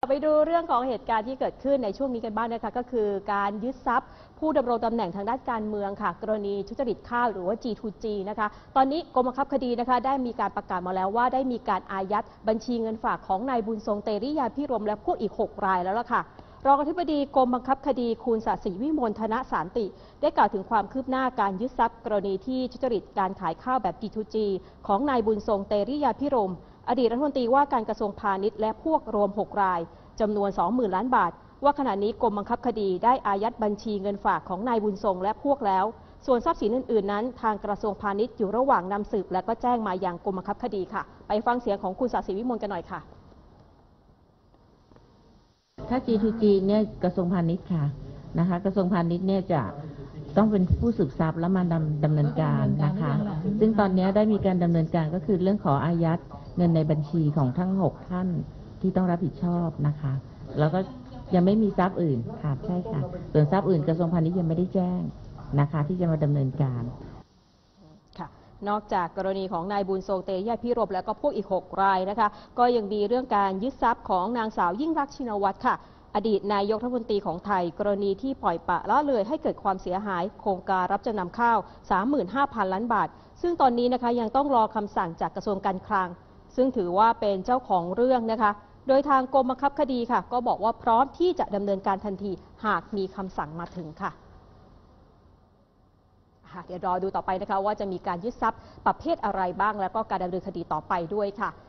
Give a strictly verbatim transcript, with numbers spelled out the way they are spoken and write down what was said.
ไปดูเรื่องของเหตุการณ์ที่เกิดขึ้นในช่วงนี้กันบ้างนะคะก็คือการยึดทรัพย์ผู้ดำรงตำแหน่งทางด้านการเมืองค่ะกรณีทุจริตข้าวหรือว่า จี ทู จี นะคะตอนนี้กรมบังคับคดีนะคะได้มีการประกาศมาแล้วว่าได้มีการอายัดบัญชีเงินฝากของนายบุญทรงเตริยาภิรมย์และพวกอีกหกรายแล้วล่ะค่ะรองอธิบดีกรมบังคับคดีคุณศศิวิมลธนสารติได้กล่าวถึงความคืบหน้าการยึดทรัพย์กรณีที่ทุจริตการขายข้าวแบบ จี ทู จี ของนายบุญทรงเตริยาภิรมย์อดีตรัฐมนตรีว่าการกระทรวงพาณิชย์และพวกรวมหกรายจำนวน สองหมื่น ล้านบาทว่าขณะนี้กรมบังคับคดีได้อายัดบัญชีเงินฝากของนายบุญทรงและพวกแล้วส่วนทรัพย์สินอื่นๆนั้นทางกระทรวงพาณิชย์อยู่ระหว่างนำสืบและก็แจ้งมายังกรมบังคับคดีค่ะไปฟังเสียงของคุณศศิวิมลกันหน่อยค่ะถ้า จี ทู จี เนี่ยกระทรวงพาณิชย์ค่ะนะคะกระทรวงพาณิชย์เนี่ยจะต้องเป็นผู้สืบทรัพย์และมาดำดำเนินการนะคะซึ่งตอนนี้ได้มีการดำเนินการก็คือเรื่องขออายัดเงินในบัญชีของทั้งหกท่านที่ต้องรับผิดชอบนะคะแล้วก็ยังไม่มีทรัพย์อื่นค่ะใช่ค่ะส่วนทรัพย์อื่นกระทรวงพาณิชย์ยังไม่ได้แจ้งนะคะที่จะมาดำเนินการค่ะนอกจากกรณีของนายบุญทรงเตริยาภิรมย์และก็พวกอีกหกรายนะคะก็ยังมีเรื่องการยึดทรัพย์ของนางสาวยิ่งลักษณ์ชินวัตรค่ะอดีตนายกรัฐมนตรีของไทยกรณีที่ปล่อยปละละเลยให้เกิดความเสียหายโครงการรับจำนำข้าว สามหมื่นห้าพัน ล้านบาทซึ่งตอนนี้นะคะยังต้องรอคำสั่งจากกระทรวงการคลังซึ่งถือว่าเป็นเจ้าของเรื่องนะคะโดยทางกรมบังคับคดีค่ะก็บอกว่าพร้อมที่จะดำเนินการทันทีหากมีคำสั่งมาถึงค่ะเดี๋ยวรอดูต่อไปนะคะว่าจะมีการยึดทรัพย์ประเภทอะไรบ้างแล้วก็การดำเนินคดีต่อไปด้วยค่ะ